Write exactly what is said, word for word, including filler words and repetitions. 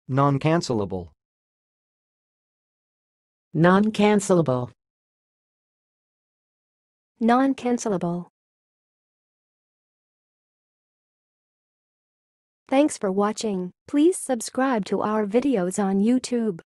noncancellable, noncancellable, noncancellable. Thanks for watching. Please subscribe to our videos on YouTube.